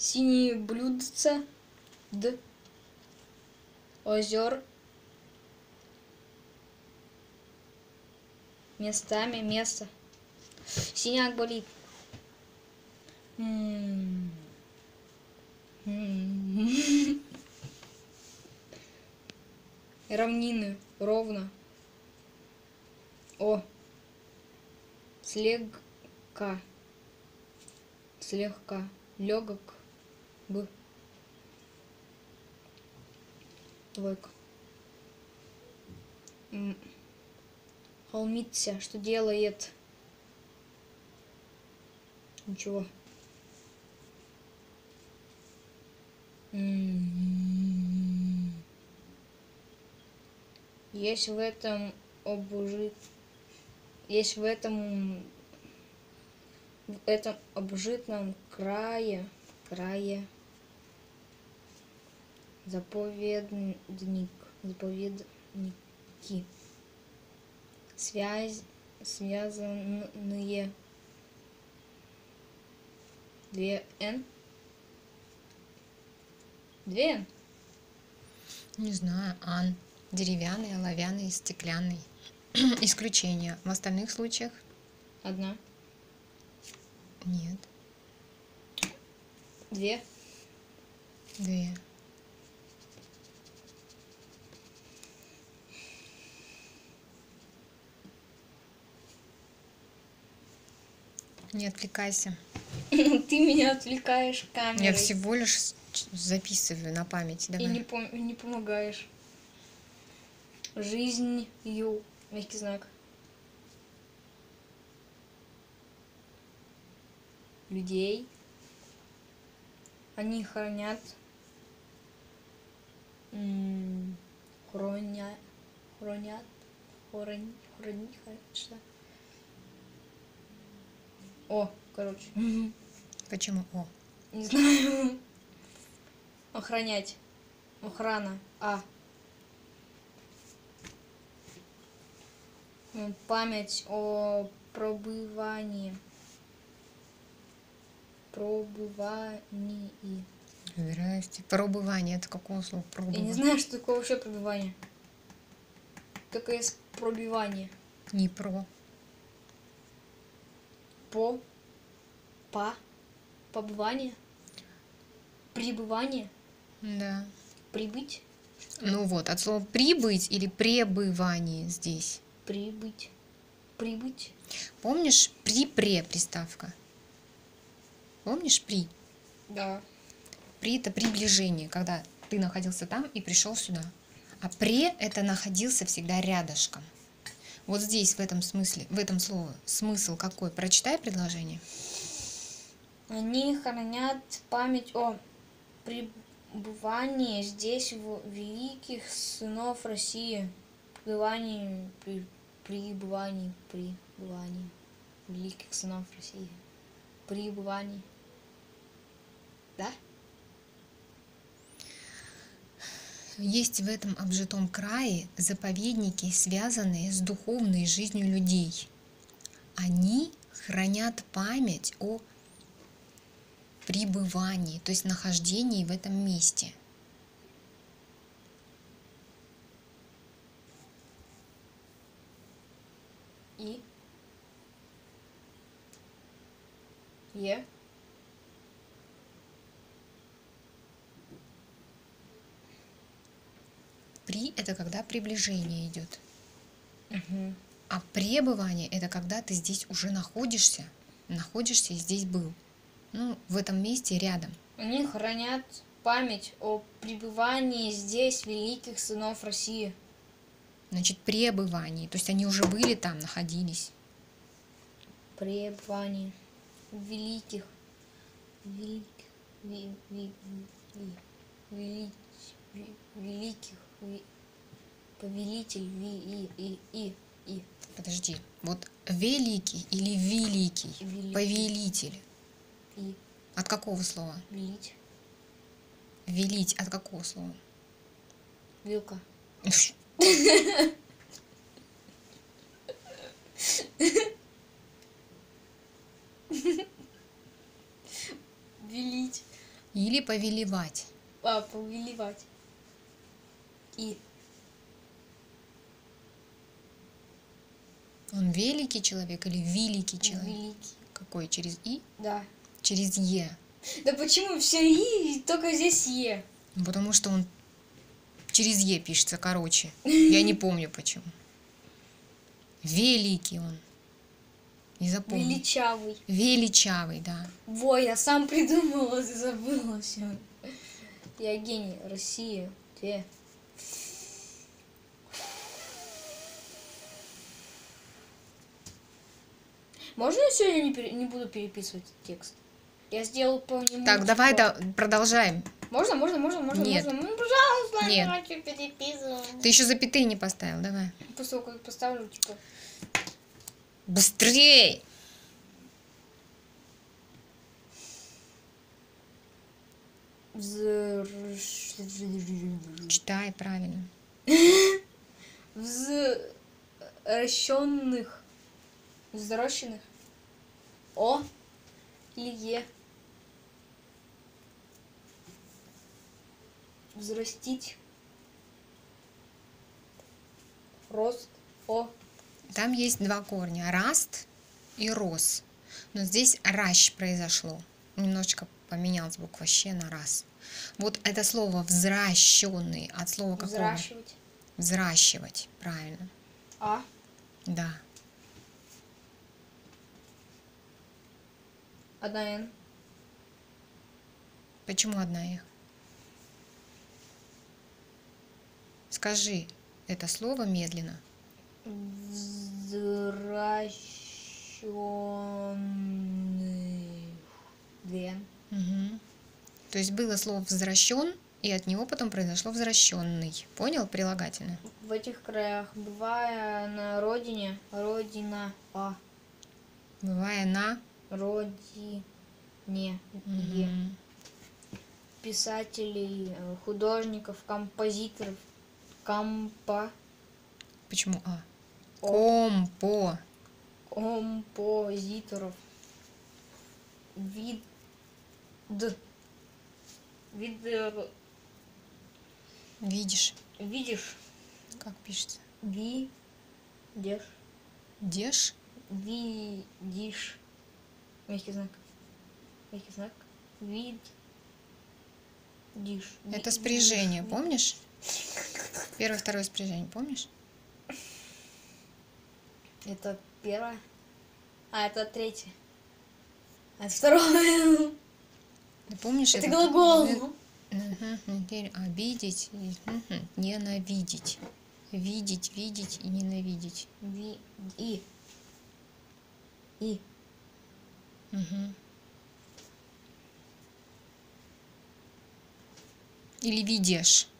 Синие блюдца. Д. Озер. Местами. Место. Синяк болит. Равнины. Ровно. О. Слегка. Слегка. Легок. Б. Двойка. Холмится. Что делает? Ничего. Есть в этом обжитом крае заповедники. Связанные. 2 Н. 2 Н. Не знаю, ан. Деревянный, оловянный, стеклянный. Исключение. В остальных случаях? 1. Нет. 2. 2. Не отвлекайся. Ты меня отвлекаешь камерой. Я всего лишь записываю на память. И Давай. не помогаешь. Жизнью. Мягкий знак. Людей. Они хранят. Что? О, короче. Почему О? Не знаю. Охранять. Охрана. А. Память о пробывании. Здрасте. Пробывание. Это какого слова? Я не знаю, что такое вообще пробивание. Только есть пробивание. Не про. Побывание. Пребывание. Да. Прибыть. Ну вот, от слова прибыть или пребывание здесь. Прибыть. Помнишь при-пре приставка? Помнишь при? Да. При это приближение, когда ты находился там и пришел сюда. А пре это находился всегда рядышком. Вот здесь в этом смысле, в этом слове смысл какой? Прочитай предложение. Они хранят память о пребывании здесь великих сынов России. Пребывании великих сынов России. Пребывание. Да? Есть в этом обжитом крае заповедники, связанные с духовной жизнью людей. Они хранят память о пребывании, то есть нахождении в этом месте. И? При это когда приближение идет. Угу. А пребывание это когда ты здесь уже находишься и здесь был. Ну, в этом месте рядом. Они хранят память о пребывании здесь великих сынов России. Значит, пребывание. То есть они уже были там, находились. Пребывание великих повелитель и. Подожди. Вот великий или великий, повелитель. И. От какого слова? Велить. Велить от какого слова? Вилка. Велить. Или повелевать. Повелевать. И. Он великий человек или великий человек? Великий. Какой? Через И? Да. Через Е. Да почему все и только здесь Е? Потому что он через Е пишется короче. Я не помню почему. Великий он. Не запомнил. Величавый. Величавый, да. Во, я сам придумала, ты забыла все. Я гений. Россия. Те. Можно я сегодня не буду переписывать текст? Я сделал по нему. Так, давай продолжаем. Можно? Нет. Можно? Ну, пожалуйста, Нет. я хочу переписывать. Ты еще запятые не поставил, давай. После того, как поставлю, типа. Быстрей! Читай правильно. Взращенных. Взращенных. О. Или Е. Взрастить. Рост. О. Там есть два корня. Раст и рос. Но здесь ращ произошло. Немножечко поменялась буква щ на раз. Вот это слово взращенный от слова какого? Взращивать. Взращивать. Правильно. А. Да. Одна Н. Почему одна их? Скажи это слово медленно. Взращенный. Две. Угу. То есть было слово «взращен», и от него потом произошло «взращенный». Понял прилагательное? В этих краях, бывая на родине, родина, а, Бывая на... родине, е. Мгм. Писателей, художников, композиторов, Почему А? О. Композиторов. Композиторов, Видишь, видишь, как пишется? видишь, Дешь? видишь, мягкий знак, видишь. Это спряжение, помнишь? Первое, второе спряжение, помнишь? Это первое. А, это третье. А это второе. Ты помнишь? Это глагол. Теперь обидеть и ненавидеть. Видеть, видеть и ненавидеть. И. Мгм. Или видишь.